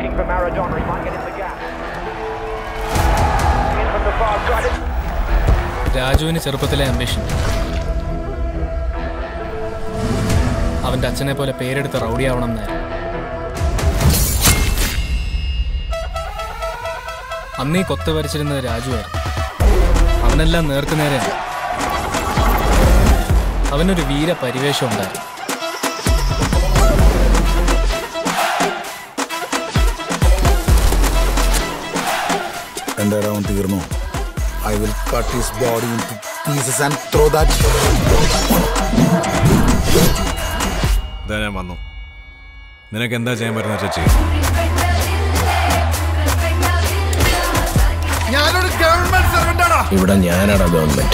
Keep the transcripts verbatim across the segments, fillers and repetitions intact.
looking for Maradona. He might get in the gap. In from the far side. രാജുവിന് ചെറുപ്പത്തിലെ ambition അവന്റെ അച്ഛനെ പോലെ പേരെടുത്ത് റൗഡിയാവണം എന്നായിരുന്നു. അന്നീ കൊത്ത് വരച്ചിരുന്നത് രാജുവായിരുന്നു. അവനെല്ലാം നേർക്കുനേരെയാണ്. അവനൊരു വീര പരിവേഷം ഉണ്ടായിരുന്നു. എന്റെ റൗണ്ട് തീർന്നു. I will cut his body into pieces and throw that. ഞാൻ വന്നു. നിനക്ക് എന്താ ചെയ്യാൻ പറ്റുന്ന ചേച്ചി? ഞാനൊരു ഗവൺമെന്റ് സർവന്റ് ആണ്. ഇവിടെ ഞാനാണ് government.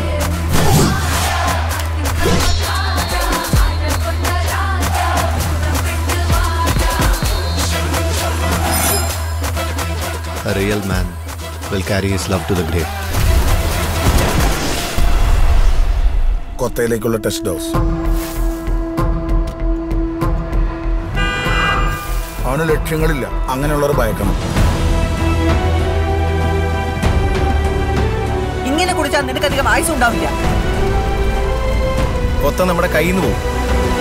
A real man will carry his love to the grave. കൊത്തയിലേക്കുള്ള ടെസ്റ്റ് ഡോസ്. അവന് ലക്ഷ്യങ്ങളില്ല. അങ്ങനെയുള്ളവർ ഭയക്കണം. ഇങ്ങനെ കുടിച്ചാൽ നിനക്കധികം ആയുസ് ഉണ്ടാവില്ല. കൊത്ത നമ്മുടെ കയ്യിൽ നിന്ന് പോകും.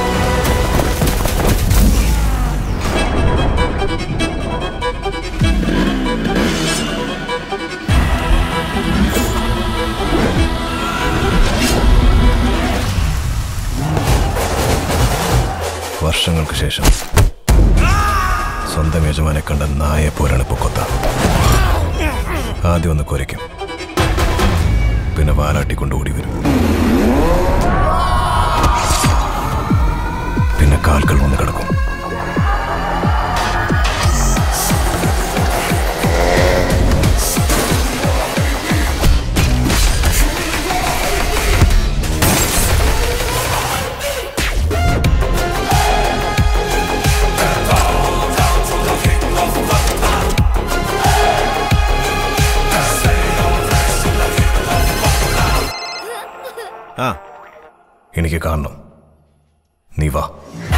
വർഷങ്ങൾക്ക് ശേഷം സ്വന്തം യജമാനെ കണ്ട നായെ പോലാണ് ഇപ്പോൾ കൊത്ത. ആദ്യം ഒന്ന് കുരയ്ക്കും, പിന്നെ വാലാട്ടിക്കൊണ്ടുകൂടി വരും, പിന്നെ കാൽകൾ വന്ന് കിടക്കും. ആ, എനിക്ക് കാണണം. നീ വാ.